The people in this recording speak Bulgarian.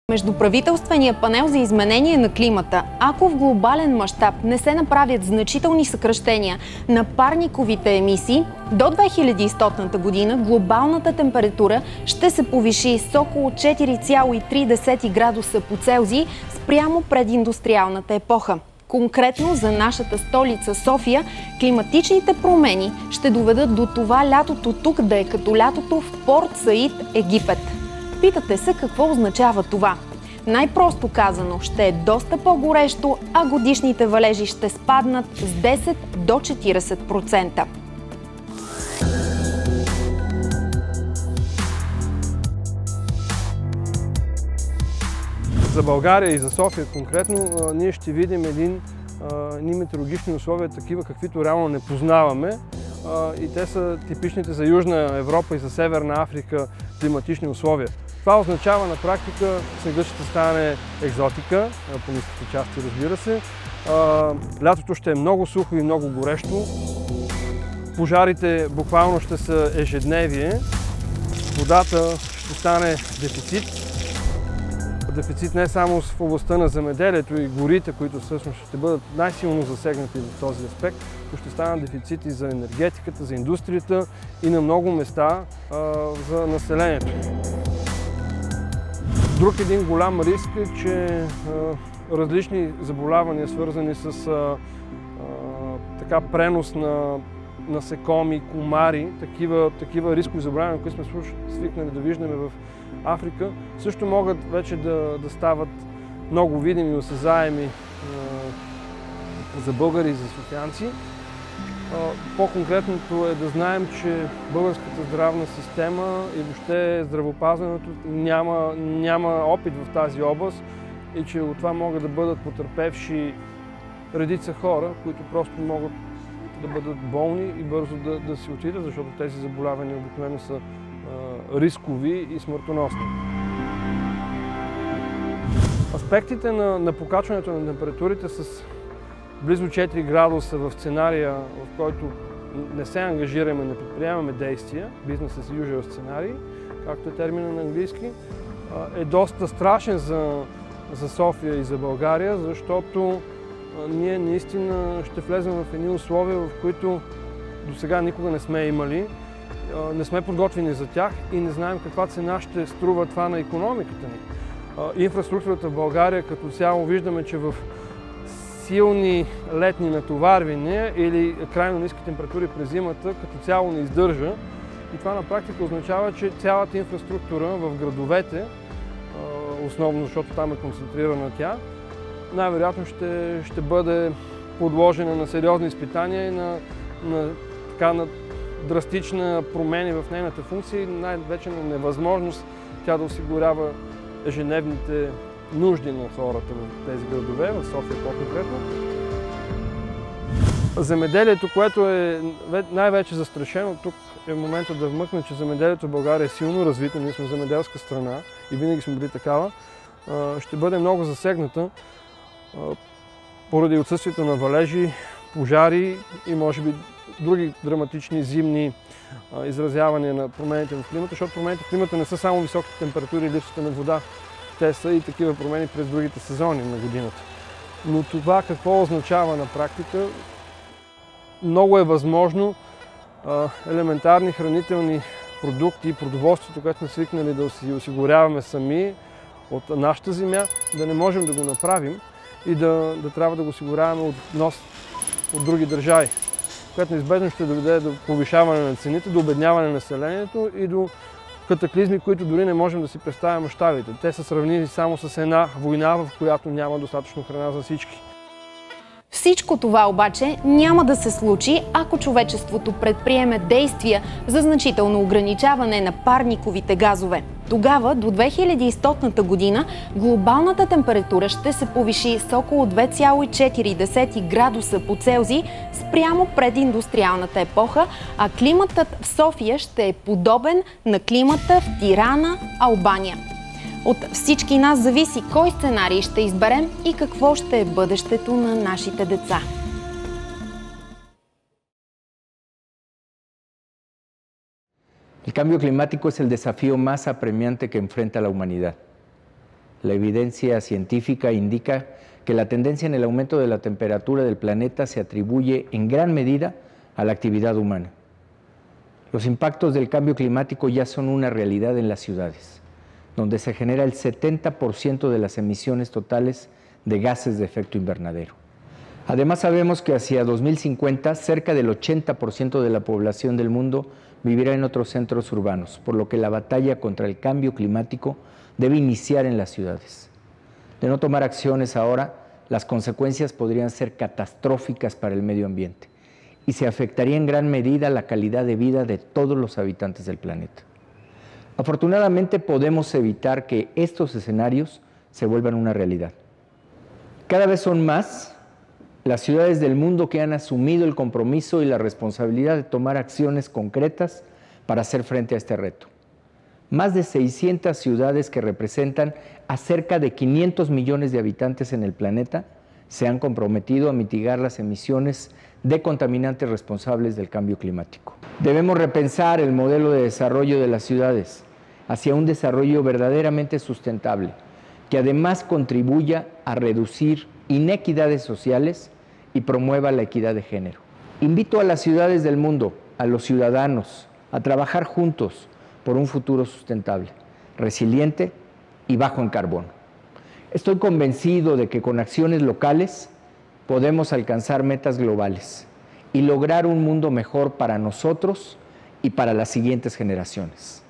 Междуправителствения панел за изменение на климата, ако в глобален мащаб не се направят значителни съкращения на парниковите емисии, до 2100 година глобалната температура ще се повиши с около 4,3 градуса по Целзий спрямо прединдустриалната епоха. Конкретно за нашата столица София, климатичните промени ще доведат до това лятото тук да е като лятото в Порт Саид, Египет. Питате се какво означава това? Най-просто казано, ще е доста по-горещо, а годишните валежи ще спаднат с 10 до 40%. За България и за София конкретно ние ще видим едни метеорологични условия, такива каквито реално не познаваме. И те са типичните за Южна Европа и за Северна Африка климатични условия. Това означава на практика, снегът ще стане екзотика, по ниските части, разбира се. Лятото ще е много сухо и много горещо. Пожарите буквално ще са ежедневие. Водата ще стане дефицит. Дефицит не само в областта на земеделието и горите, които всъщност ще бъдат най-силно засегнати в този аспект, но ще станат дефицити за енергетиката, за индустрията и на много места за населението. Друг един голям риск е, че различни заболявания, свързани с пренос на насекоми, комари, такива рискови заболявания, които сме свикнали да виждаме в Африка, също могат вече да стават много видими и осезаеми за българи и за софиянци. По-конкретното е да знаем, че българската здравна система и въобще здравеопазването няма опит в тази област и че от това могат да бъдат потърпевши редица хора, които просто могат да бъдат болни и бързо да си отидат, защото тези заболявания обикновено са рискови и смъртоносни. Аспектите на покачването на температурите с близо 4 градуса в сценария, в който не се ангажираме, не предприемаме действия, business as usual сценарий, както е термина на английски, е доста страшен за София и за България, защото ние наистина ще влезем в едни условия, в които досега никога не сме имали, не сме подготвени за тях и не знаем каква цена ще струва това на икономиката ни. Инфраструктурата в България като цяло виждаме, че в силни летни натоварвания или крайно ниски температури през зимата като цяло не издържа. И това на практика означава, че цялата инфраструктура в градовете, основно защото там е концентрирана тя, най-вероятно ще бъде подложена на сериозни изпитания и на драстична промени в нейната функция и най-вече на невъзможност тя да осигурява ежедневните нужди на хората в тези градове, в София по-конкретно. Земеделието, което е най-вече застрашено, тук е момента да вмъкна, че земеделието в България е силно развито, ние сме земеделска страна и винаги сме били такава, ще бъде много засегната поради отсъствието на валежи, пожари и може би други драматични зимни изразявания на промените в климата, защото промените в климата не са само високите температури и липсата на вода. Те са и такива промени през другите сезони на годината. Но това какво означава на практика? Много е възможно елементарни хранителни продукти и продоволствието, което сме свикнали да си осигуряваме сами от нашата земя, да не можем да го направим и да трябва да го осигуряваме от внос от други държави, което неизбежно ще доведе до повишаване на цените, до обедняване на населението и до катаклизми, които дори не можем да си представим мащабите. Те са сравними само с една война, в която няма достатъчно храна за всички. Всичко това обаче няма да се случи, ако човечеството предприеме действия за значително ограничаване на парниковите газове. Тогава до 2100 година глобалната температура ще се повиши с около 2,4 градуса по Целзий спрямо прединдустриалната епоха, а климатът в София ще е подобен на климата в Тирана, Албания. От всички нас зависи кой сценарий ще изберем и какво ще е бъдещето на нашите деца. El cambio climático es el desafío más apremiante que enfrenta la humanidad. La evidencia científica indica que la tendencia en el aumento de la temperatura del planeta se atribuye en gran medida a la actividad humana. Los impactos del cambio climático ya son una realidad en las ciudades, donde se genera el 70% de las emisiones totales de gases de efecto invernadero. Además, sabemos que hacia 2050 cerca del 80% de la población del mundo vivirá en otros centros urbanos, por lo que la batalla contra el cambio climático debe iniciar en las ciudades. De no tomar acciones ahora, las consecuencias podrían ser catastróficas para el medio ambiente y se afectaría en gran medida la calidad de vida de todos los habitantes del planeta. Afortunadamente, podemos evitar que estos escenarios se vuelvan una realidad. Cada vez son más las ciudades del mundo que han asumido el compromiso y la responsabilidad de tomar acciones concretas para hacer frente a este reto. Más de 600 ciudades que representan a cerca de 500 millones de habitantes en el planeta se han comprometido a mitigar las emisiones de contaminantes responsables del cambio climático. Debemos repensar el modelo de desarrollo de las ciudades hacia un desarrollo verdaderamente sustentable, que además contribuya a reducir inequidades sociales y promueva la equidad de género. Invito a las ciudades del mundo, a los ciudadanos, a trabajar juntos por un futuro sustentable, resiliente y bajo en carbono. Estoy convencido de que con acciones locales podemos alcanzar metas globales y lograr un mundo mejor para nosotros y para las siguientes generaciones.